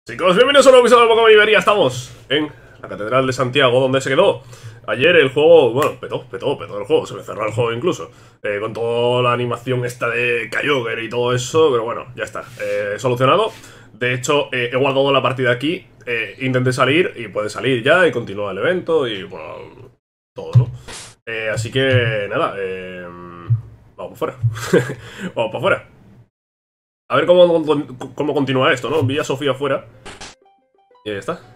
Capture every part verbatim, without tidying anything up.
Chicos, bienvenidos a un nuevo episodio de Pokémon Iberia. Estamos en la Catedral de Santiago, donde se quedó ayer el juego. Bueno, petó, petó, petó el juego. Se me cerró el juego incluso, eh, con toda la animación esta de Kyogre y todo eso. Pero bueno, ya está, eh, solucionado. De hecho, eh, he guardado la partida aquí. eh, Intenté salir y puede salir ya y continúa el evento y bueno, todo, ¿no? Eh, así que nada, eh, vamos para afuera. Vamos para afuera. A ver cómo, cómo continúa esto, ¿no? Vi a Sofía afuera. Y ahí está.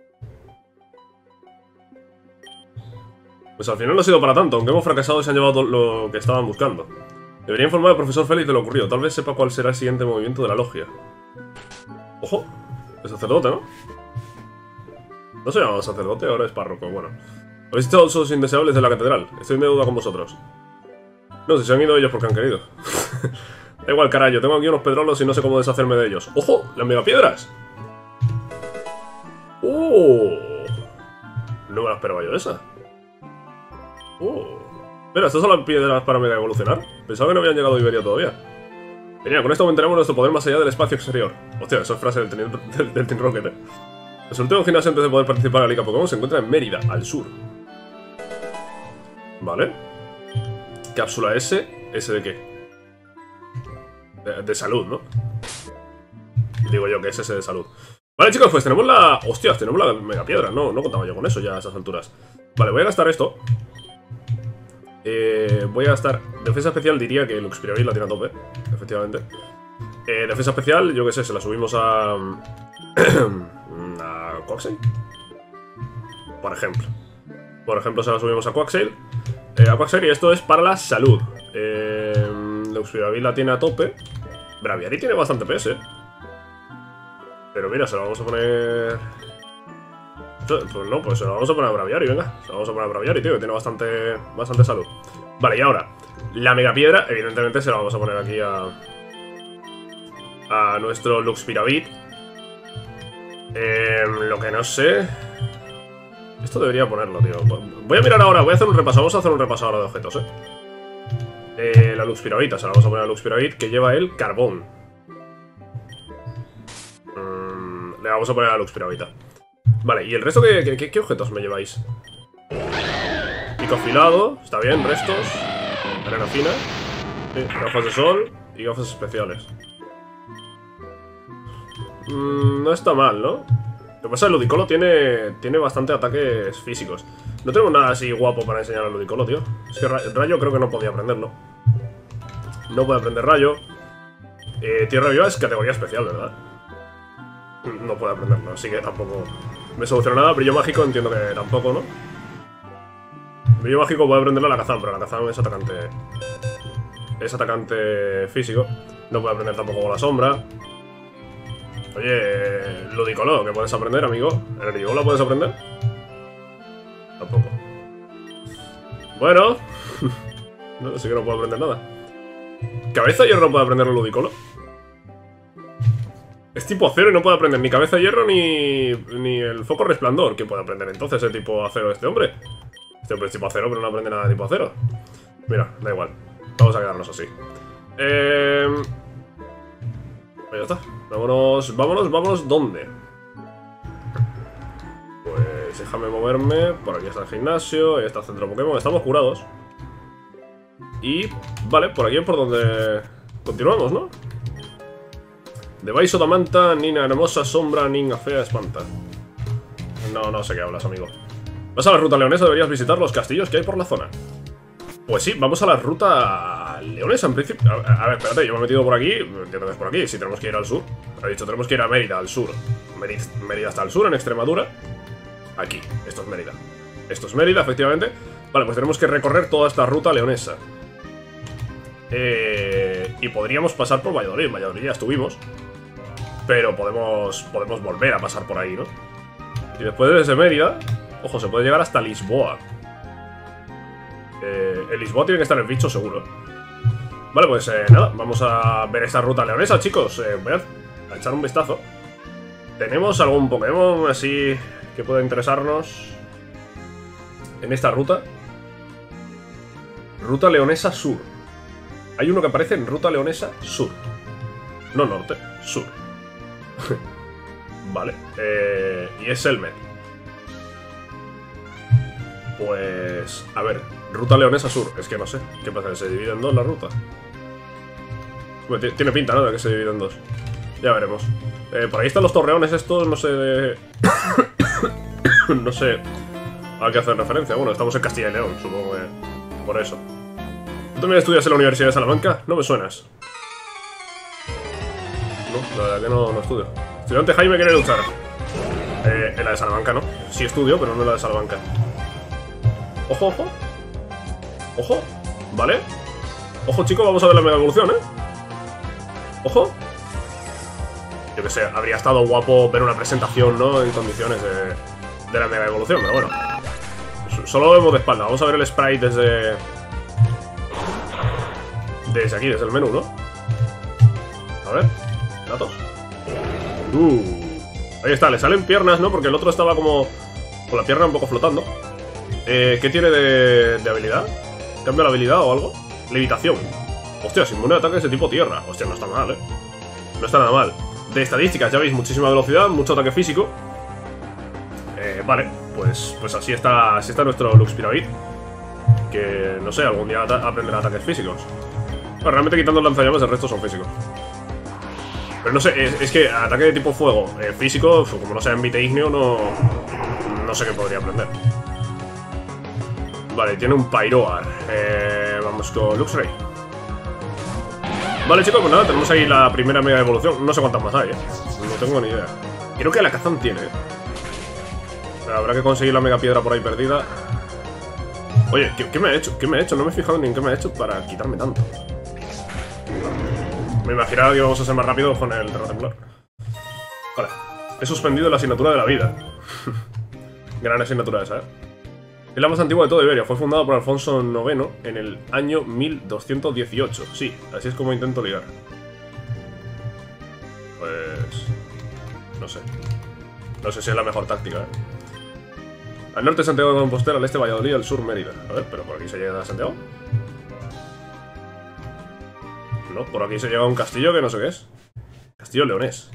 Pues al final no ha sido para tanto, aunque hemos fracasado y se han llevado lo que estaban buscando. Debería informar al profesor Félix de lo ocurrido. Tal vez sepa cuál será el siguiente movimiento de la logia. ¡Ojo! Es sacerdote, ¿no? No se llamaba sacerdote, ahora es párroco. Bueno. Habéis visto todos los indeseables de la catedral. Estoy en deuda con vosotros. No sé, se han ido ellos porque han querido. Da igual, carajo. Tengo aquí unos pedrolos y no sé cómo deshacerme de ellos. ¡Ojo! ¡Las megapiedras! ¡Oh! No me la esperaba yo esa. ¡Oh! Espera, ¿estas son las piedras para mega evolucionar? Pensaba que no habían llegado a Iberia todavía. Genial, con esto aumentaremos nuestro poder más allá del espacio exterior. Hostia, esa es frase del, del, del Team Rocket, eh. El último gimnasio antes de poder participar en la Liga Pokémon se encuentra en Mérida, al sur. Vale. Cápsula S. ¿S de qué? De, de salud, ¿no? Digo yo que es ese de salud. Vale, chicos, pues tenemos la... Hostias, tenemos la mega piedra. No, no contaba yo con eso ya a esas alturas. Vale, voy a gastar esto. Eh, voy a gastar... Defensa especial, diría que Luxpiravis la tiene a tope. Efectivamente. Eh, defensa especial, yo qué sé, se la subimos a... a Quaxly. Por ejemplo. Por ejemplo, se la subimos a Quaxly. Eh, a Quaxly, y esto es para la salud. Eh... Luxpiravis la tiene a tope. Braviary tiene bastante P S, ¿eh? Pero mira, se lo vamos a poner... Pues no, pues se lo vamos a poner a Braviary, venga. Se lo vamos a poner a Braviary, tío, que tiene bastante, bastante salud. Vale, y ahora, la mega piedra, evidentemente se la vamos a poner aquí a... A nuestro Luxpiravis. Eh, lo que no sé... Esto debería ponerlo, tío. Voy a mirar ahora, voy a hacer un repaso. Vamos a hacer un repaso ahora de objetos, eh. Eh, la Luxpiravita, se la vamos a poner a Luxpiravit, que lleva el carbón. Mm, le vamos a poner a Luxpiravita. Vale, ¿y el resto qué, qué, qué objetos me lleváis? Pico afilado, está bien, restos. Arena fina, sí, gafas de sol y gafas especiales. Mm, no está mal, ¿no? Lo que pasa es que el Ludicolo tiene, tiene bastante ataques físicos. No tenemos nada así guapo para enseñar al Ludicolo, tío. Es que Rayo creo que no podía aprenderlo. No puede aprender Rayo. eh, Tierra Viva es categoría especial, ¿verdad? No puede aprenderlo, así que tampoco me soluciona nada. Brillo Mágico entiendo que tampoco, ¿no? Brillo Mágico puede aprenderlo a la Kazan, pero la Kazan es atacante... Es atacante físico. No puede aprender tampoco Bola Sombra. Oye, Ludicolo, ¿qué puedes aprender, amigo? ¿El la puedes aprender? Tampoco. Bueno. No, sí que no puedo aprender nada. ¿Cabeza hierro no puede aprender el Ludicolo? Es tipo acero y no puede aprender ni cabeza hierro ni, ni el foco resplandor. ¿Qué puede aprender entonces el tipo acero este hombre? Este hombre es tipo acero, pero no aprende nada de tipo acero. Mira, da igual. Vamos a quedarnos así. Eh... Pues ya está. Vámonos, vámonos, vámonos. ¿Dónde? Pues déjame moverme. Por aquí está el gimnasio, ahí está el centro Pokémon. Estamos curados. Y vale, por aquí es por donde continuamos, ¿no? De Baiso da Manta, Nina hermosa, sombra, Nina fea, espanta. No, no sé qué hablas, amigo. Vas a la ruta leonesa, deberías visitar los castillos que hay por la zona. Pues sí, vamos a la ruta leonesa en principio. A, a ver, espérate, yo me he metido por aquí. Entiendo que es por aquí, si tenemos que ir al sur. He dicho, tenemos que ir a Mérida, al sur. Mérida, Mérida hasta el sur, en Extremadura. Aquí, esto es Mérida. Esto es Mérida, efectivamente. Vale, pues tenemos que recorrer toda esta ruta leonesa. Eh, y podríamos pasar por Valladolid. Valladolid ya estuvimos. Pero podemos, podemos volver a pasar por ahí, ¿no? Y después desde Mérida, ojo, se puede llegar hasta Lisboa. Eh, en Lisboa tiene que estar el bicho seguro. Vale, pues eh, nada, vamos a ver esta ruta leonesa, chicos. eh, Voy a, a echar un vistazo. ¿Tenemos algún Pokémon así que pueda interesarnos en esta ruta? Ruta leonesa sur. Hay uno que aparece en ruta leonesa sur. No norte, sur. Vale. Eh, y es Selmet. Pues... A ver, ruta leonesa sur. Es que no sé. ¿Qué pasa? ¿Se divide en dos la ruta? Bueno, tiene pinta, ¿no? De que se divide en dos. Ya veremos. Eh, por ahí están los torreones estos, no sé de... no sé a qué hacer referencia. Bueno, estamos en Castilla y León, supongo que por eso. ¿Tú también estudias en la Universidad de Salamanca? No me suenas. No, la verdad que no, no estudio. Estudiante Jaime quiere luchar. Eh, en la de Salamanca no. Sí estudio, pero no en la de Salamanca. Ojo, ojo. Ojo. Vale. Ojo, chicos, vamos a ver la mega evolución, ¿eh? Ojo. Yo que sé, habría estado guapo ver una presentación, ¿no? En condiciones de, de la mega evolución, pero bueno. Solo lo vemos de espalda. Vamos a ver el sprite desde... Desde aquí, desde el menú, ¿no? A ver. Datos. Uh. Ahí está, le salen piernas, ¿no? Porque el otro estaba como... con la pierna un poco flotando. Eh, ¿Qué tiene de, de habilidad? ¿Cambia la habilidad o algo? Levitación. Hostia, inmune a ataques de tipo tierra. Hostia, no está mal, ¿eh? No está nada mal. De estadísticas, ya veis, muchísima velocidad, mucho ataque físico. Eh, vale, pues, pues así está, así está nuestro Lux Pyramid. Que, no sé, algún día aprenderá ataques físicos. Bueno, realmente quitando el lanzallamas, el resto son físicos. Pero no sé, es, es que ataque de tipo fuego, eh, físico, como no sea en Vite Igneo, no, no sé qué podría aprender. Vale, tiene un Pyroar. Eh, vamos con Luxray. Vale, chicos, pues nada, tenemos ahí la primera mega evolución. No sé cuántas más hay, ¿eh? No tengo ni idea. Creo que la Kazan tiene, ¿eh? Pero habrá que conseguir la mega piedra por ahí perdida. Oye, ¿qué, qué me ha hecho? ¿Qué me ha hecho? No me he fijado ni en qué me ha hecho para quitarme tanto. Me imaginaba que íbamos a ser más rápidos con el terratemblar. Vale. He suspendido la asignatura de la vida. Gran asignatura esa, ¿eh? Es la más antigua de toda Iberia. Fue fundada por Alfonso noveno en el año mil doscientos dieciocho. Sí, así es como intento ligar. Pues... no sé. No sé si es la mejor táctica, ¿eh? Al norte Santiago de Compostela, al este Valladolid, al sur Mérida. A ver, pero por aquí se llega a Santiago. No, por aquí se llega a un castillo que no sé qué es. Castillo leonés.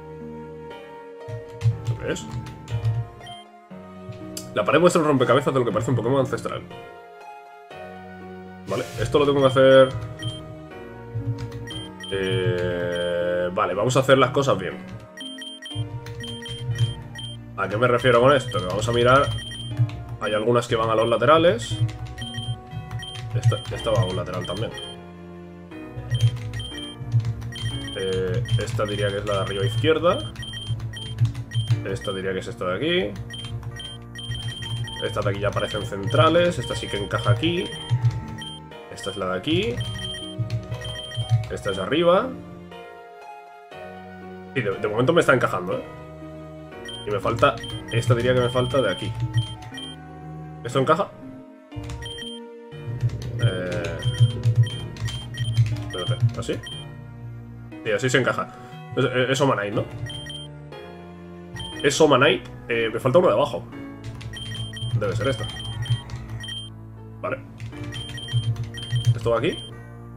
¿Eso qué es? La pared muestra un rompecabezas de lo que parece un Pokémon ancestral. Vale, esto lo tengo que hacer... Eh... Vale, vamos a hacer las cosas bien. ¿A qué me refiero con esto? Que vamos a mirar... Hay algunas que van a los laterales. Esta, esta va a un lateral también. Eh, esta diría que es la de arriba izquierda. Esta diría que es esta de aquí. Estas de aquí ya parecen centrales. Esta sí que encaja aquí. Esta es la de aquí. Esta es de arriba. Y de, de momento me está encajando, ¿eh? Y me falta... Esta diría que me falta de aquí. ¿Esto encaja? Eh... Espérate, ¿así? Sí, así se encaja. Es, es Omanite, ¿no? Es Omanite. Eh, me falta uno de abajo. Debe ser esta. Vale. ¿Esto va aquí?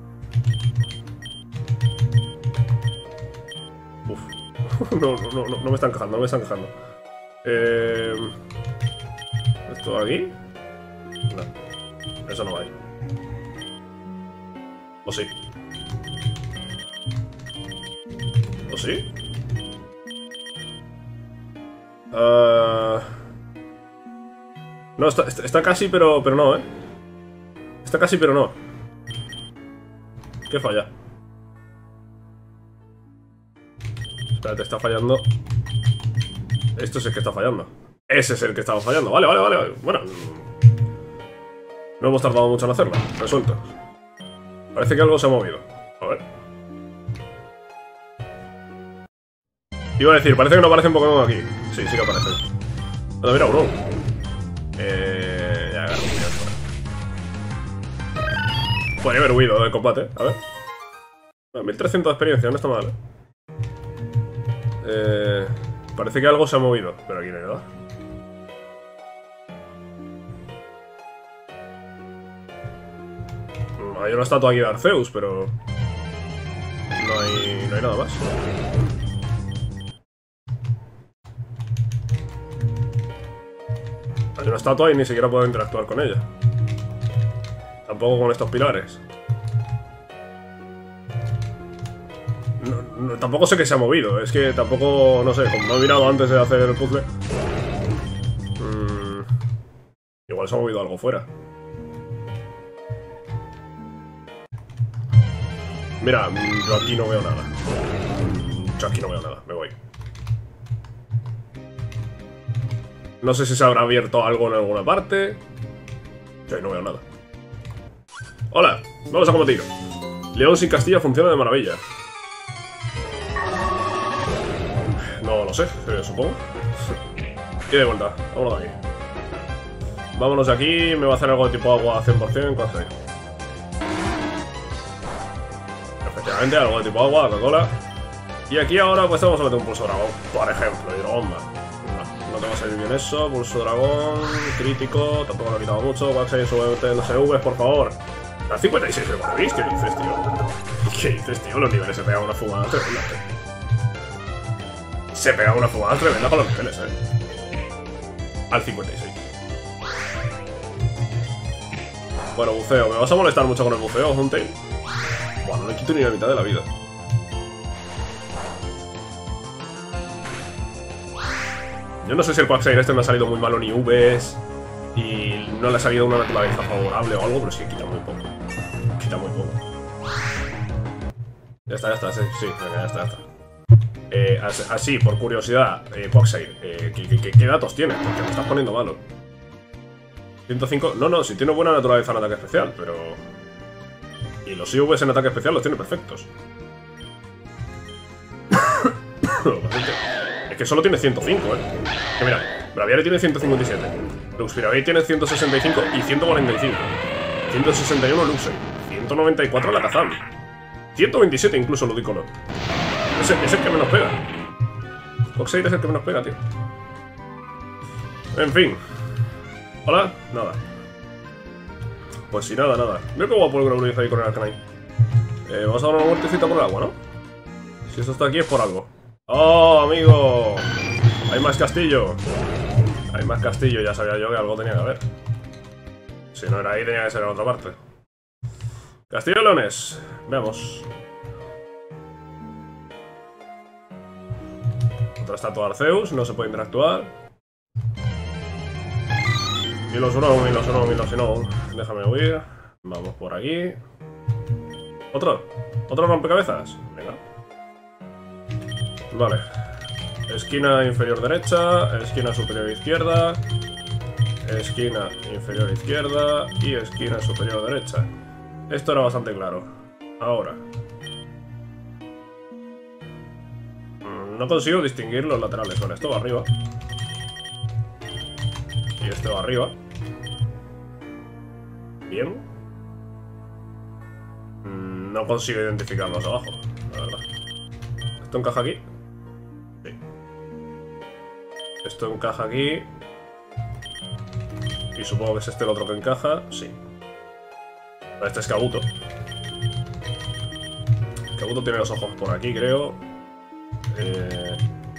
Uf. no, no, no, no me está encajando, no me está encajando. Eh... ¿Esto va aquí? No. Eso no va ahí. ¿O sí? ¿O sí? Uh... No, está, está, está casi, pero, pero no, ¿eh? Está casi, pero no. ¿Qué falla? Espérate, está fallando. Esto es el que está fallando. Ese es el que estaba fallando. Vale, vale, vale. Bueno, no hemos tardado mucho en hacerlo. Resuelto. Parece que algo se ha movido. A ver. Iba a decir, parece que no aparecen Pokémon aquí. Sí, sí que aparecen. Anda, mira, uno. Eh... Ya, agarro. Podría haber huido del combate. A ver. mil trescientos de experiencia, no está mal, ¿eh? Eh... Parece que algo se ha movido. Pero aquí no hay nada. Hay una estatua aquí de Arceus, pero... No hay, no hay nada más. Hay una estatua y ni siquiera puedo interactuar con ella. Tampoco con estos pilares. No, no, tampoco sé que se ha movido. Es que tampoco, no sé, como no he mirado antes de hacer el puzzle. Mmm, igual se ha movido algo fuera. Mira, yo aquí no veo nada. Yo aquí no veo nada, me voy. No sé si se habrá abierto algo en alguna parte. Yo ahí no veo nada. Hola, vamos a combatir. León sin Castilla funciona de maravilla. No lo sé, eh, supongo. Y de vuelta, vámonos de aquí. Vámonos de aquí, me va a hacer algo de tipo agua cien por cien. ¿Cuál es? Efectivamente, algo de tipo agua, Coca-Cola. Y aquí ahora pues vamos a meter un pulso dragón, por ejemplo, hidrobomba. No, no te va a salir bien eso, pulso dragón, crítico, tampoco lo he quitado mucho. Quaxair, sube no sé, V, por favor. A cincuenta y seis, ¿lo veis? ¿Qué dices, tío? ¿Qué dices, tío? Los niveles se pegan una fumada tremenda, tío. Se pega una fumada tremenda con los niveles, eh. Al cincuenta y seis. Bueno, buceo. ¿Me vas a molestar mucho con el buceo, Huntail? Bueno, no le quito ni la mitad de la vida. Yo no sé si el Quaxair este me ha salido muy malo ni Vs y no le ha salido una naturaleza favorable o algo, pero sí, quita muy poco. Quita muy poco. Ya está, ya está, sí, sí, venga, ya está, ya está. Eh, así, por curiosidad, eh, Quaxair, eh, ¿qué, qué, qué datos tienes? Porque me estás poniendo malo. ciento cinco, no, no, si tiene buena naturaleza en ataque especial, pero... Y los I Vs en ataque especial los tiene perfectos. Es que solo tiene ciento cinco, eh. Que mira, Braviary tiene ciento cincuenta y siete. Luxpiravid tiene ciento sesenta y cinco y ciento cuarenta y cinco. ciento sesenta y uno Luxey. ciento noventa y cuatro la Kazam. ciento veintisiete incluso Ludicolo. Es el, es el que menos pega. Quaxair es el que menos pega, tío. En fin. Hola, nada. Pues si nada, nada. Mira qué guapo el Growlithe ahí con el Arcanine. Eh, vamos a dar una vueltecita por el agua, ¿no? Si esto está aquí es por algo. ¡Oh, amigo! Hay más castillo. Hay más castillo, ya sabía yo que algo tenía que haber. Si no era ahí, tenía que ser en otra parte. Castillo de Leones. Veamos. Otra estatua de Arceus, no se puede interactuar. Milos uno, Milos uno, Milos uno. Déjame huir. Vamos por aquí. ¿Otro? ¿Otro rompecabezas? Venga. Vale. Esquina inferior derecha, esquina superior izquierda, esquina inferior izquierda y esquina superior derecha. Esto era bastante claro. Ahora. No consigo distinguir los laterales. Vale, esto va arriba. Y este va arriba. Bien. No consigo identificarlos abajo, la verdad. ¿Esto encaja aquí? Sí. Esto encaja aquí. Y supongo que es este el otro que encaja. Sí. Este es Kabuto. Kabuto tiene los ojos por aquí, creo. Eh...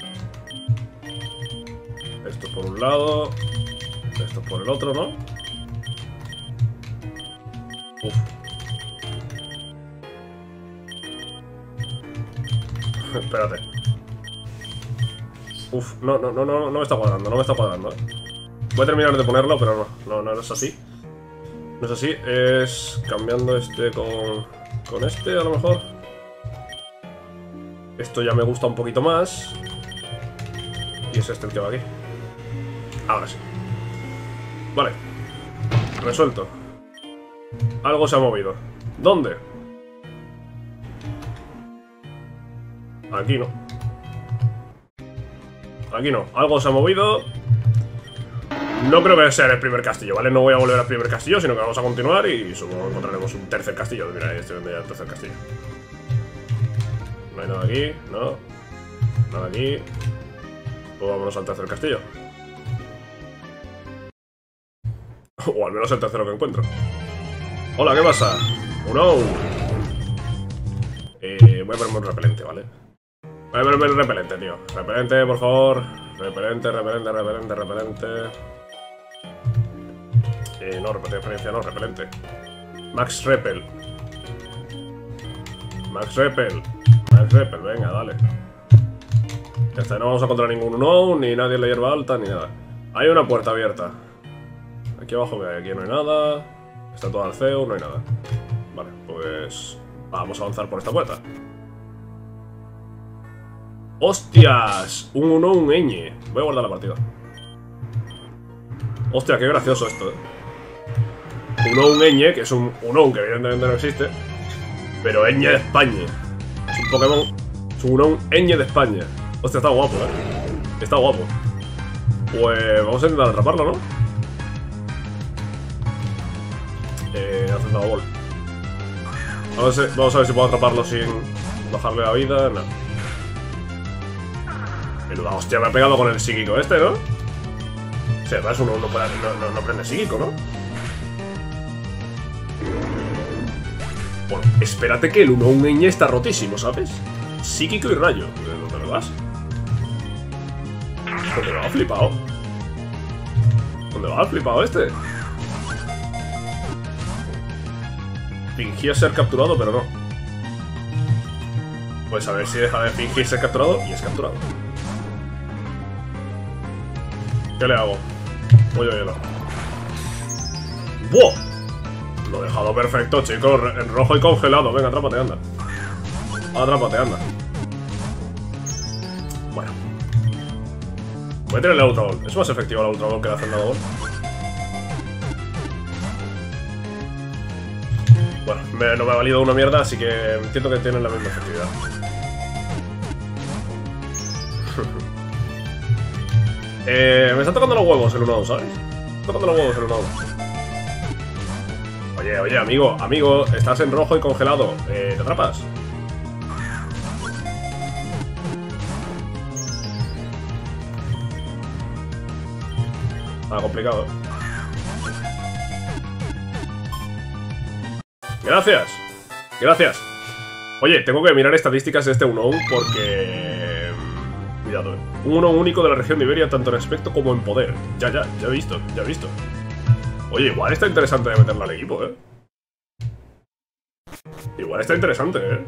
Esto por un lado. Esto por el otro, ¿no? Uf. Espérate. Uf, no, no, no, no, no me está cuadrando, no me está cuadrando, eh. Voy a terminar de ponerlo, pero no, no, no es así. No es así, es cambiando este con, con este, a lo mejor. Esto ya me gusta un poquito más. Y es este el que va aquí. Ahora sí. Vale. Resuelto. Algo se ha movido. ¿Dónde? Aquí no. Aquí no. Algo se ha movido. No creo que sea el primer castillo, ¿vale? No voy a volver al primer castillo, sino que vamos a continuar y supongo que encontraremos un tercer castillo. Mira, ahí estoy viendo ya el tercer castillo. No hay nada aquí, no. Nada aquí. Pues vámonos al tercer castillo. O al menos el tercero que encuentro. Hola, ¿qué pasa? Uno. Eh, voy a ponerme un repelente, ¿vale? Voy a ponerme el repelente, tío. Repelente, por favor. Repelente, repelente, repelente, repelente. Eh, no, repetente de experiencia, no, repelente. Max Repel. Max Repel. Max Repel, venga, dale. Ya está, no vamos a encontrar ningún unknown, ni nadie en la hierba alta, ni nada. Hay una puerta abierta. Aquí abajo, aquí no hay nada. Está todo al C E U, no hay nada. Vale, pues vamos a avanzar por esta puerta. ¡Hostias! Un unknown ñ. Voy a guardar la partida. Hostia, qué gracioso esto, eh. Unknown ñ, que es un unknown que evidentemente no existe, pero ñ de España. Es un Pokémon. Es un unknown ñ de España. Hostia, está guapo, eh. Está guapo. Pues vamos a intentar atraparlo, ¿no? Eh, Hacendado Ball. Vamos a, ver, vamos a ver si puedo atraparlo sin bajarle la vida. No. Menuda hostia, me ha pegado con el psíquico este, ¿no? O sea, además uno no, puede, no, no, no prende psíquico, ¿no? Bueno, espérate que el uno un ñ está rotísimo, ¿sabes? Psíquico y rayo. ¿Dónde me vas? ¿Dónde va? Flipado. ¿Dónde va? Flipado este. Fingía ser capturado, pero no. Pues a ver si deja de fingir ser capturado y es capturado. ¿Qué le hago? Voy a hielo. ¡Buah! Lo he dejado perfecto, chicos. En rojo y congelado. Venga, atrápate, anda. Atrápate, anda. Bueno. Voy a tener el Ultra Ball. Es más efectivo el Ultra Ball que el Hacendado Ball. Bueno, me, no me ha valido una mierda, así que entiendo que tienen la misma efectividad. eh, me están tocando los huevos el uno dos, ¿sabes? Me están tocando los huevos el uno dos. Oye, oye, amigo, amigo, estás en rojo y congelado. Eh, ¿Te atrapas? Ah, complicado. Gracias. Gracias. Oye, tengo que mirar estadísticas de este uno porque... Cuidado, eh. Un uno único de la región de Iberia, tanto en aspecto como en poder. Ya, ya, ya he visto, ya he visto. Oye, igual está interesante de meterla al equipo, eh. Igual está interesante, eh.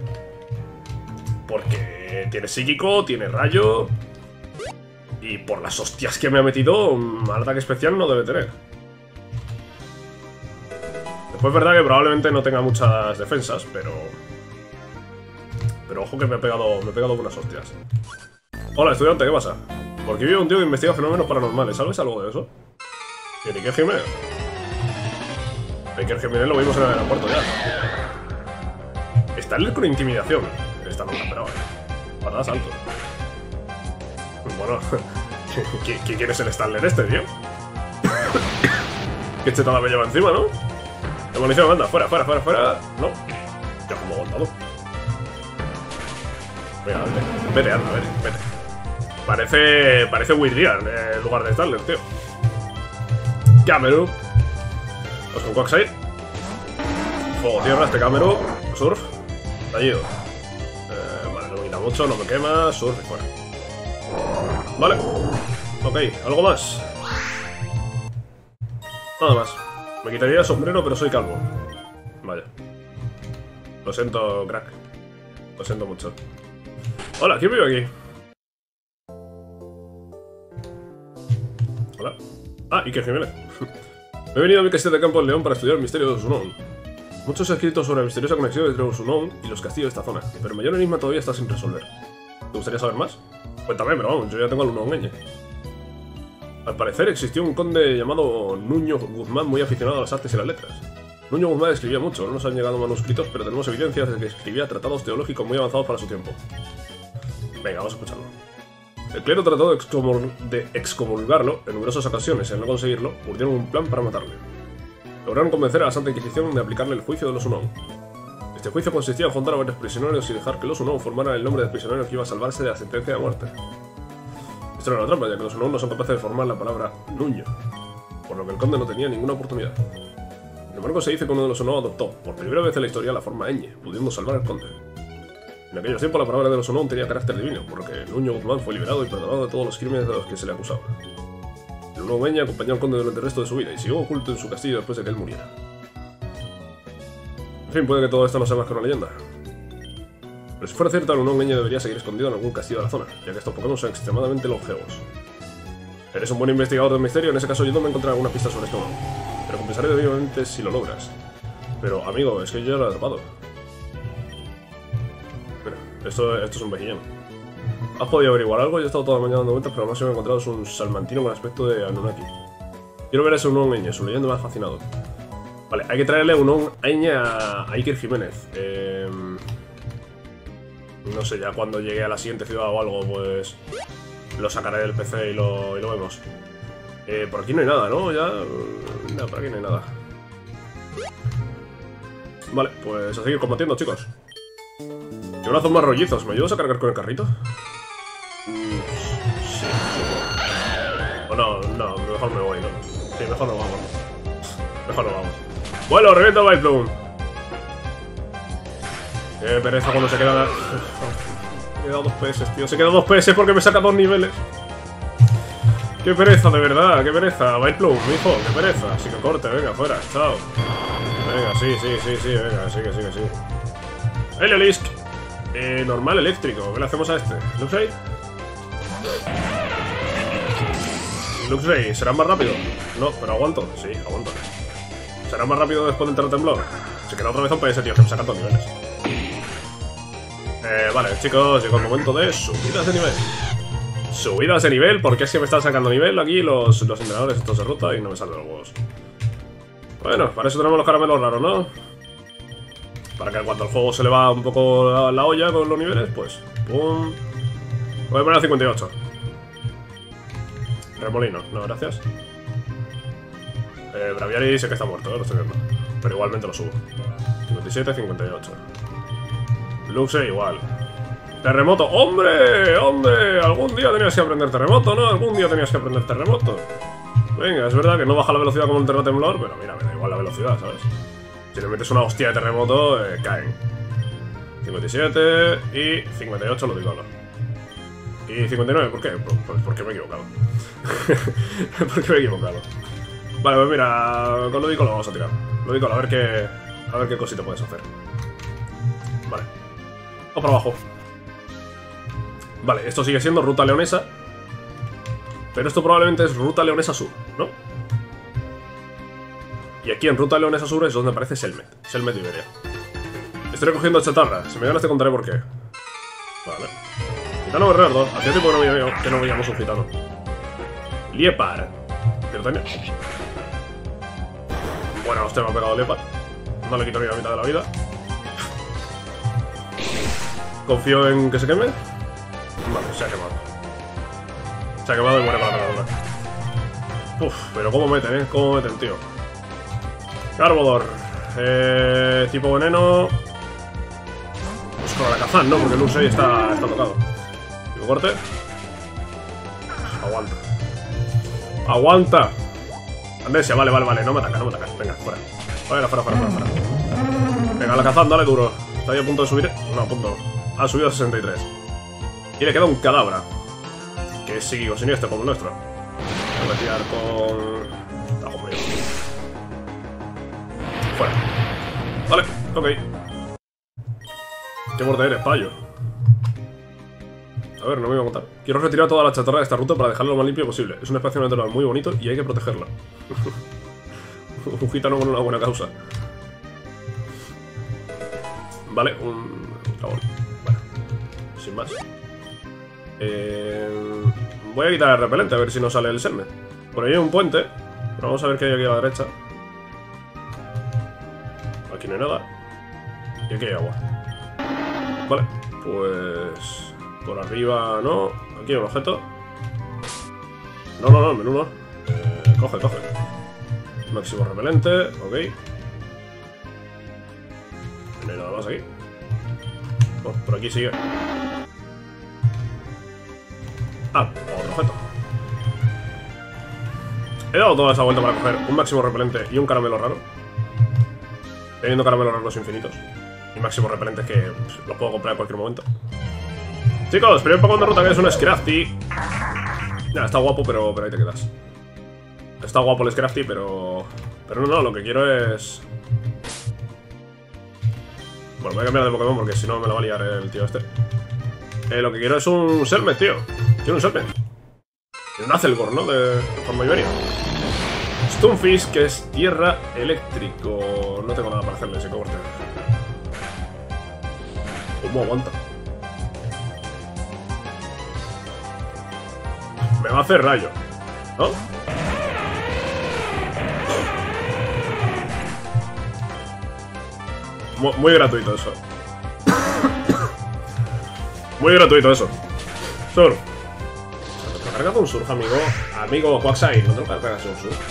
Porque tiene psíquico, tiene rayo. Y por las hostias que me ha metido, un ataque especial no debe tener. Después es verdad que probablemente no tenga muchas defensas, pero... Pero ojo que me he pegado, me he pegado unas hostias. Hola, estudiante, ¿qué pasa? Porque vive un tío que investiga fenómenos paranormales, ¿sabes algo de eso? ¿Y Iker Jiménez? Iker Jiménez lo vimos en el aeropuerto ya. Stanley con intimidación. Esta no me la esperaba, eh. Patada salto. Bueno, ¿quién, ¿quién es el Stanley este, tío? Qué chetada me lleva encima, ¿no? Demolición, anda, fuera, fuera, fuera, fuera. No. Ya como aguantado. Venga, vete, vete, anda, vete, vete. Parece. Parece Widrian en lugar de Stanley, tío. Cameru. Vamos con Quagsire. Fuego, tierra, este Cameru. Surf. Tallido. Eh, vale, no me quita mucho, no me quema. Surf y fuera. Vale. Ok, ¿algo más? Nada más. Me quitaría el sombrero, pero soy calvo. Vaya. Lo siento, crack. Lo siento mucho. Hola, ¿quién vive aquí? Hola. Ah, Iker Jiménez. Me he venido a mi castillo de campo en León para estudiar el misterio de los unknown. Muchos se han escrito sobre la misteriosa conexión entre los unknown y los castillos de esta zona, pero el mayor enigma todavía está sin resolver. ¿Te gustaría saber más? Cuéntame, pero vamos, yo ya tengo al unknown ñ. Al parecer existió un conde llamado Nuño Guzmán muy aficionado a las artes y las letras. Nuño Guzmán escribía mucho, no nos han llegado manuscritos, pero tenemos evidencias de que escribía tratados teológicos muy avanzados para su tiempo. Venga, vamos a escucharlo. El clero trató de, excomul de excomulgarlo en numerosas ocasiones y al no conseguirlo, urdieron un plan para matarle. Lograron convencer a la Santa Inquisición de aplicarle el juicio de los unknown. Este juicio consistía en juntar a varios prisioneros y dejar que los unknown formaran el nombre del prisionero que iba a salvarse de la sentencia de muerte. Esto era una trampa, ya que los unknown no son capaces de formar la palabra Nuño, por lo que el conde no tenía ninguna oportunidad. Sin embargo, se dice que uno de los unknown adoptó, por primera vez en la historia, la forma ñ, pudiendo salvar al conde. En aquellos tiempos la palabra de los unknown tenía carácter divino, por lo que Nuño Guzmán fue liberado y perdonado de todos los crímenes de los que se le acusaba. El nuevo Eña acompañó al conde durante el resto de su vida y siguió oculto en su castillo después de que él muriera. En fin, puede que todo esto no sea más que una leyenda. Pero si fuera cierto, el Unown Eña debería seguir escondido en algún castillo de la zona, ya que estos Pokémon son extremadamente longevos. Eres un buen investigador del misterio, en ese caso yo no me encontraré alguna pista sobre esto, pero compensaré debidamente si lo logras. Pero, amigo, es que yo ya lo he atrapado. Mira, esto, esto es un vejillón. ¿Has podido averiguar algo? Yo he estado toda la mañana dando vueltas, pero lo más que me he encontrado es un salmantino con aspecto de Anunnaki. Quiero ver a ese Unown Eña, su leyenda me ha fascinado. Vale, hay que traerle un Unown Eña a Iker Jiménez. Eh, no sé, ya cuando llegue a la siguiente ciudad o algo, pues lo sacaré del P C y lo, y lo vemos. Eh, por aquí no hay nada, ¿no? Ya... No, por aquí no hay nada. Vale, pues a seguir combatiendo, chicos. Y brazos más rollizos. ¿Me ayudas a cargar con el carrito? Mm, sí. O no, no, mejor me voy, ¿no? Sí, mejor no vamos. Mejor no vamos. Bueno, revienta Vileplume. Qué pereza cuando se queda... Se queda dos P S, tío. Se queda dos P S porque me saca dos niveles. Qué pereza, de verdad. Qué pereza. Vileplume, hijo. Qué pereza. Así que corte, venga, fuera. Chao. Venga, sí, sí, sí, sí. Venga, sí, que sí, que sí. Heliolisk. Eh, normal eléctrico. ¿Qué le hacemos a este? ¿Luxray? Luxray, ¿será más rápido? No, pero aguanto. Sí, aguanto. ¿Será más rápido después del terretemblor? Se queda otra vez un P S, tío, que me sacan dos niveles. Eh, vale, chicos, llegó el momento de subidas de nivel. Subidas de nivel, porque es que me están sacando nivel aquí los, los entrenadores estos de ruta y no me salen los huevos. Bueno, para eso tenemos los caramelos raros, ¿no? Para que cuando el juego se le va un poco la, la olla con los niveles, pues... ¡Pum! Voy a poner a cincuenta y ocho. Remolino, no, gracias. Eh, Braviary sé que está muerto, ¿eh? Lo estoy viendo. Pero igualmente lo subo. cincuenta y siete, cincuenta y ocho. Luxe igual. Terremoto. ¡Hombre! ¡Hombre! Algún día tenías que aprender terremoto, ¿no? Algún día tenías que aprender terremoto. Venga, es verdad que no baja la velocidad como el terremoto, pero mira, me da igual la velocidad, ¿sabes? Si le metes una hostia de terremoto, eh, caen. cincuenta y siete y cincuenta y ocho lo digo, ¿no? Y cincuenta y nueve, ¿por qué? Pues porque me he equivocado. Porque me he equivocado. Vale, pues mira, con Ludicolo lo vamos a tirar. Ludicolo, a ver qué. A ver qué cosita puedes hacer. Vale. Vamos para abajo. Vale, esto sigue siendo ruta leonesa. Pero esto probablemente es ruta leonesa sur, ¿no? Y aquí en ruta leonesa sur es donde aparece Selmet. Selmet Iberia. Estoy recogiendo chatarra. Si me ganas te contaré por qué. Vale. Gitano Bernardo. Hacía tiempo que no veíamos, que no veíamos un gitano. Liepar. Pirotania. Bueno, hostia, me ha pegado Liepar. No le quito ni la mitad de la vida. Confío en que se queme. Vale, se ha quemado. Se ha quemado y muere para la pegadora. Uf, pero cómo meten, eh. Cómo meten, tío. Garbodor. Eh, tipo veneno. Pues con la Kazan, ¿no? Porque el Luxray está, está tocado. Tipo corte. Aguanta. Aguanta. Amnesia, vale, vale, vale. No me atacas, no me atacas. Venga, fuera. Fuera, fuera, fuera, fuera, fuera. Venga, la Kazan, dale duro. Está ahí a punto de subir. No, a punto. Ha subido a sesenta y tres. Y le queda un Kadabra. Que es psíquico siniestro como el nuestro. Voy a tirar con... Tajo frío. Fuera. Vale, ok. Qué borde eres, payo. A ver, no me voy a contar. Quiero retirar toda la chatarra de esta ruta para dejarlo lo más limpio posible. Es un espacio natural muy bonito y hay que protegerla. Un gitano con una buena causa. Vale, un... Cabón. Bueno, sin más. Eh... Voy a quitar el repelente a ver si nos sale el Selmet. Por ahí hay un puente. Pero vamos a ver qué hay aquí a la derecha. Aquí no hay nada. Y aquí hay agua. Vale, pues... Por arriba no. Aquí hay un objeto. No, no, no, menú no. Eh, coge, coge. Máximo repelente, ok. No hay nada más aquí. Oh, por aquí sigue. Ah, otro objeto. He dado toda esa vuelta para coger un máximo repelente y un caramelo raro. Teniendo caramelos raros infinitos. Y máximo repelentes que pues, los puedo comprar en cualquier momento. Chicos, primer Pokémon de ruta que es un Scrafty. Ya, está guapo, pero, pero ahí te quedas. Está guapo el Scrafty, pero... Pero no, no, lo que quiero es... Bueno, voy a cambiar de Pokémon porque si no me lo va a liar el tío este. Eh, lo que quiero es un Selmet, tío. Quiero un Selmet. Y un Azelgor, ¿no? De, de forma Iberia. Stunfisk, que es tierra eléctrico. No tengo nada para hacerle ese corte. ¿Cómo aguanta? Me va a hacer rayo, ¿no? Muy, muy gratuito eso. Muy gratuito eso. Sur. ¿Te lo cargas un Surf, amigo? Amigo Quagsire, no te lo cargas un Surf.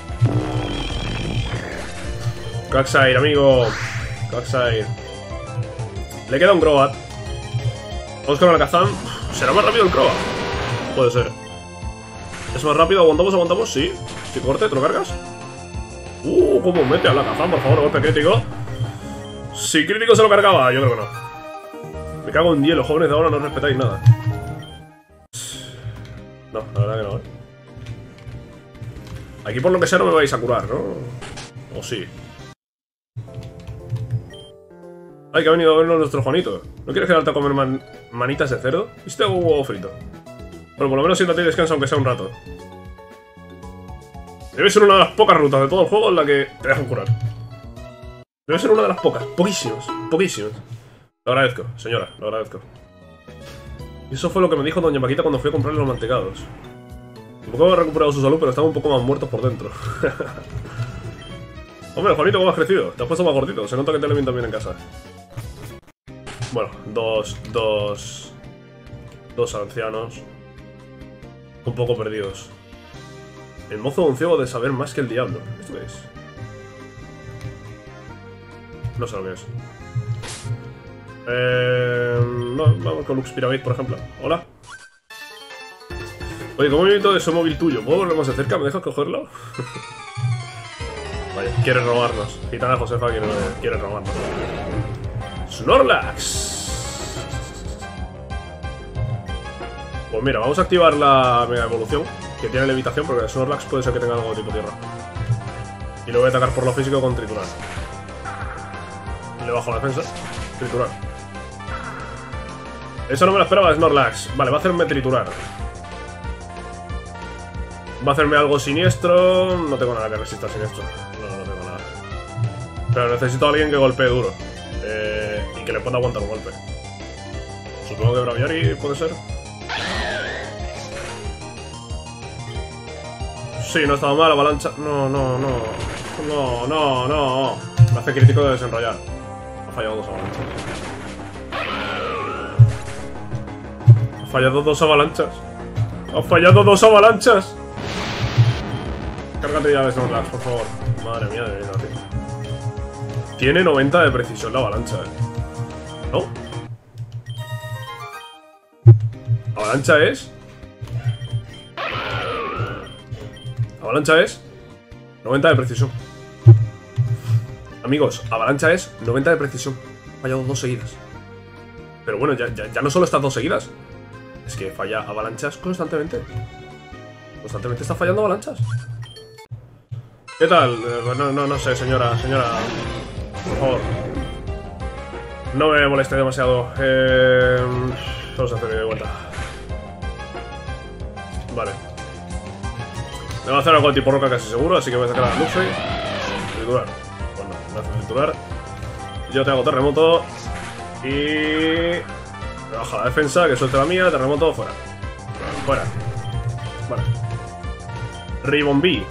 Quagsire, amigo. Quagsire. Le queda un Crobat. Vamos con el Alakazam. ¿Será más rápido el Crobat? Puede ser. ¿Es más rápido? ¿Aguantamos? ¿Aguantamos? Sí. Si corte, ¿te lo cargas? Uh, cómo mete al Alakazam, por favor, golpe crítico. Si crítico se lo cargaba, yo creo que no. Me cago en hielo, jóvenes de ahora no respetáis nada. No, la verdad que no, ¿eh? Aquí por lo que sea no me vais a curar, ¿no? O sí. Ay, que ha venido a vernos nuestro Juanito. ¿No quieres quedarte a comer man manitas de cerdo? ¿Y si te hago un huevo frito? Bueno, por lo menos siéntate y descansa aunque sea un rato. Debe ser una de las pocas rutas de todo el juego en la que te dejan curar. Debe ser una de las pocas. Poquísimos, poquísimos. Lo agradezco, señora, lo agradezco. Y eso fue lo que me dijo doña Paquita cuando fui a comprarle los mantecados. Un poco ha recuperado su salud, pero estaba un poco más muerto por dentro. Hombre, Juanito, ¿cómo has crecido? Te has puesto más gordito, se nota que te alimentas bien en casa. Bueno, dos, dos... Dos ancianos. Un poco perdidos. El mozo de un ciego de saber más que el diablo. ¿Esto qué es? No sé lo que es. Eh, no, vamos con Lux Pyramid, por ejemplo. Hola. Oye, ¿cómo me invito de ese móvil tuyo? ¿Puedo volver más de cerca? ¿Me dejas cogerlo? Vaya, quiere robarnos. Gitana Josefa quiere, quiere robarnos. Snorlax. Pues mira, vamos a activar la mega evolución, que tiene levitación, porque Snorlax puede ser que tenga algo de tipo tierra. Y lo voy a atacar por lo físico con triturar. Y le bajo la defensa. Triturar. Eso no me lo esperaba, Snorlax. Vale, va a hacerme triturar. Va a hacerme algo siniestro. No tengo nada que resista siniestro. No, no tengo nada. Pero necesito a alguien que golpee duro. Eh, y que le pueda aguantar un golpe. Supongo que Braviary puede ser. Sí, no estaba mal, avalancha. No, no, no. No, no, no. Me hace crítico de desenrollar. Ha fallado dos avalanchas. Ha fallado dos avalanchas. Ha fallado dos avalanchas. Cárgate ya de Snorlax, por favor. Madre mía de vida, tío. Tiene noventa de precisión la avalancha, eh. ¿No? Avalancha es... Avalancha es... noventa de precisión. Amigos, avalancha es noventa de precisión. Ha fallado dos seguidas. Pero bueno, ya, ya, ya no solo estas dos seguidas. Es que falla avalanchas constantemente. Constantemente está fallando avalanchas. ¿Qué tal? Eh, no, no, no sé, señora, señora. Por favor. No me moleste demasiado. Eh, vamos a hacer de vuelta. Vale. Me va a hacer algo tipo roca casi seguro, así que voy a sacar a Luxray. Triturar. Bueno, me hace triturar. Yo te hago terremoto. Y... me baja la defensa, que suelte la mía. Terremoto, fuera. Fuera. Vale. Ribombee.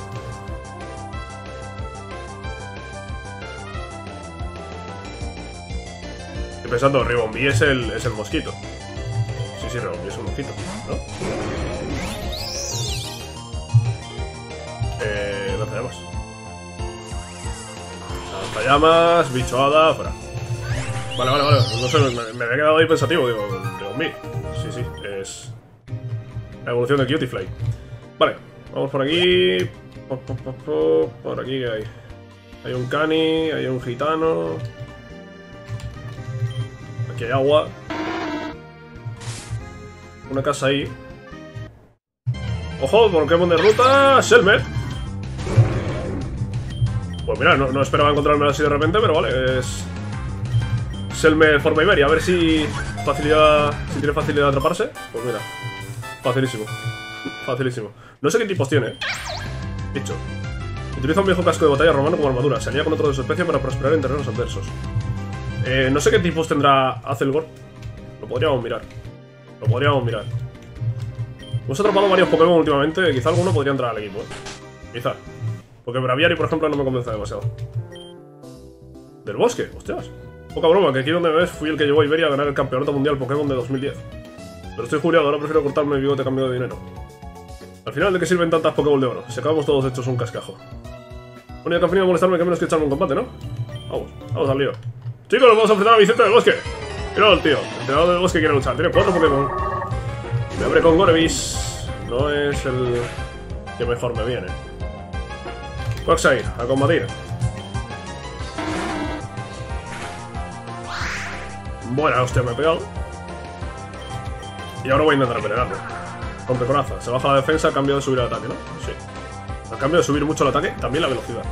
Estoy pensando, Ribombee es el, es el mosquito. Sí, sí, Ribombee es un mosquito, ¿no? Eh... lanzallamas. Lanzallamas, bicho hada, fuera. Vale, vale, vale. No sé, me, me había quedado ahí pensativo, digo, Ribombee. Sí, sí, es... la evolución de Cutiefly. Vale, vamos por aquí. Por aquí que hay. Hay un cani, hay un gitano. Aquí hay agua. Una casa ahí. ¡Ojo! Pokémon de ruta. Selmet. Pues mira, no, no esperaba encontrarme así de repente, pero vale, es... Es el me forma Iberia, a ver si... Facilidad... Si tiene facilidad de atraparse. Pues mira, facilísimo. Facilísimo. No sé qué tipos tiene. Dicho. Utiliza un viejo casco de batalla romano como armadura. Se alía con otro de su especie para prosperar en terrenos adversos. Eh, no sé qué tipos tendrá Azelgor. Lo podríamos mirar. Lo podríamos mirar. Hemos atrapado varios Pokémon últimamente. Quizá alguno podría entrar al equipo, ¿eh? Quizá. Porque Braviary, por ejemplo, no me convence demasiado. Del bosque, hostias. Poca broma, que aquí donde me ves fui el que llevó a Iberia a ganar el campeonato mundial Pokémon de dos mil diez. Pero estoy jubilado, ahora prefiero cortarme el bigote a cambio de dinero. Al final, ¿de qué sirven tantas Pokéball de oro? Si acabamos todos hechos un cascajo. Bueno, ya que han venido a molestarme, que menos que echarme un combate, ¿no? Vamos, vamos al lío. Chicos, nos vamos a enfrentar a Vicente del Bosque. Mira el tío, el entrenador del bosque quiere luchar. Tiene cuatro Pokémon. Me abre con Gorevis. No es el que mejor me viene. Quagsire, a combatir. Buena hostia, me he pegado. Y ahora voy a intentar repelerarlo. Rompe coraza. Se baja la defensa a cambio de subir el ataque, ¿no? Sí. A cambio de subir mucho el ataque, también la velocidad.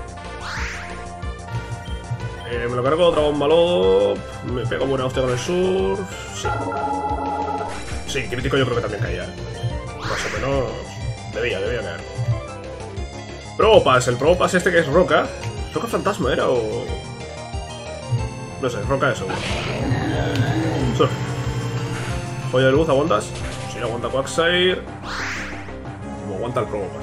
Eh, me lo cargo otra bomba lodo. Me pego buena hostia con el sur. Sí. Sí, crítico yo creo que también caía. Más o menos. Debía, debía caer. Probopass, el Probopass este que es roca. ¿Roca fantasma era o...? No sé, roca eso. Sur. Joya de luz, ¿aguantas? Sí, aguanta Quagsire. Como aguanta el Probopass.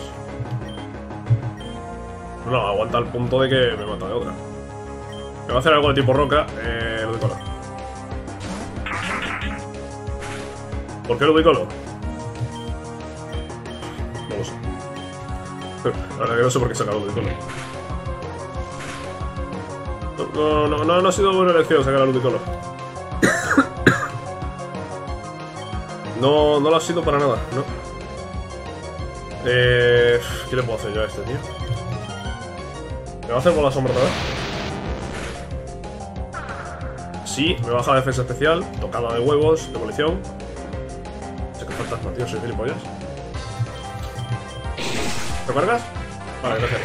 No, aguanta al punto de que me mata de otra. Me va a hacer algo de tipo roca. Eh, Ludicolo. ¿Por qué Ludicolo? No lo sé. La verdad que no sé por qué sacar Ludicolo. No, no, no, no ha sido buena elección sacar a Ludicolo. No, no lo ha sido para nada, ¿no? Eh, ¿Qué le puedo hacer yo a este tío? ¿Me va a hacer bola sombra otra vez? Sí, me baja la defensa especial. Tocada de huevos, demolición. Sé que fantasma, tío, soy gilipollas. ¿Lo cargas? Vale, gracias.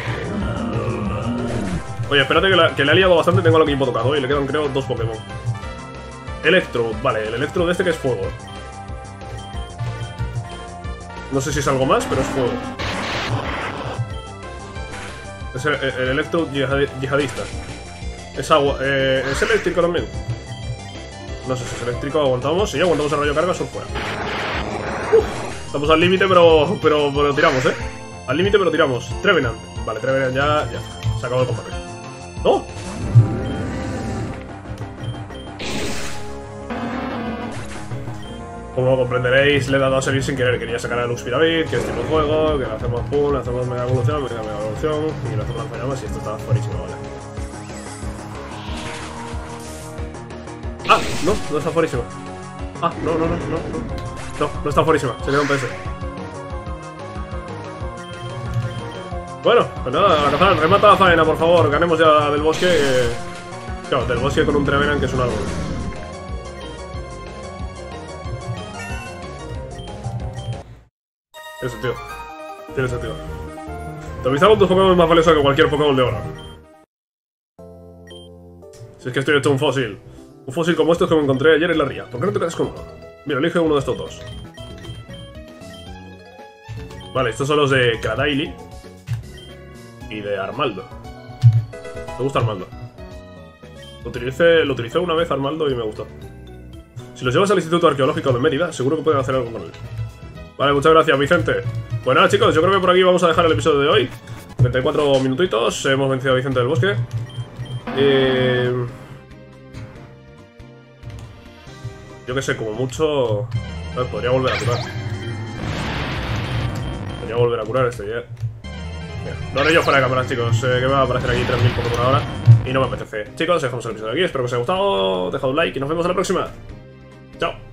Oye, espérate que, la, que le ha liado bastante. Tengo al equipo tocado y le quedan, creo, dos Pokémon. Electro, vale, el Electro de este que es fuego. No sé si es algo más, pero es fuego. Es el, el Electro yihadista. Es agua. Eh, ¿Es eléctrico también? No sé si es eléctrico. Aguantamos. Sí, aguantamos el rayo carga, sur fuera. Uh, estamos al límite, pero, pero, pero tiramos, ¿eh? Al límite, pero tiramos. Trevenant. Vale, Trevenant ya, ya. Se acabó el combate. ¡No! Como comprenderéis, le he dado a seguir sin querer. Quería sacar a Lux Pyramid, que es tipo juego, que le hacemos pum, le hacemos mega evolución, mega mega evolución, y le hacemos lanzallamas y esto está fuerísimo, vale. Ah, no, no está fuerísimo. Ah, no, no, no, no, no. No, no está fuerísima, se queda un P S. Bueno, pues nada, Alakazam, remata la faena, por favor. Ganemos ya del bosque. Eh... Claro, del bosque con un Trevenant que es un árbol. Tiene sentido. Tiene sentido. Te con tus Pokémon es más valioso que cualquier Pokémon de oro. Si es que estoy hecho un fósil. Un fósil como estos que me encontré ayer en la ría. ¿Por qué no te quedas con uno? Mira, elige uno de estos dos. Vale, estos son los de Kradaili y de Armaldo. Me gusta Armaldo. Lo utilicé, lo utilicé una vez Armaldo y me gustó. Si los llevas al Instituto Arqueológico de Mérida, seguro que pueden hacer algo con él. Vale, muchas gracias, Vicente. Pues nada, chicos, yo creo que por aquí vamos a dejar el episodio de hoy. treinta y cuatro minutitos, hemos vencido a Vicente del Bosque. Eh... Yo que sé, como mucho... Ver, podría volver a curar. Podría volver a curar este ya. Mira, lo haré yo fuera de cámara, chicos, eh, que me va a aparecer aquí tres mil Pokémon ahora y no me apetece. Chicos, dejamos el episodio aquí, espero que os haya gustado, dejad un like y nos vemos en la próxima. Chao.